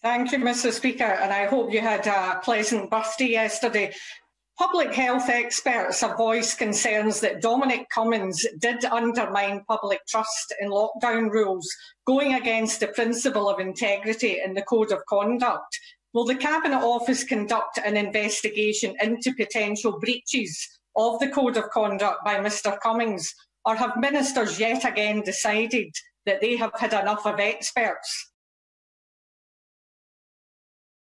Thank you, Mr Speaker, and I hope you had a pleasant birthday yesterday. Public health experts have voiced concerns that Dominic Cummings did undermine public trust in lockdown rules, going against the principle of integrity in the Code of Conduct. Will the Cabinet Office conduct an investigation into potential breaches of the Code of Conduct by Mr Cummings, or have ministers yet again decided that they have had enough of experts?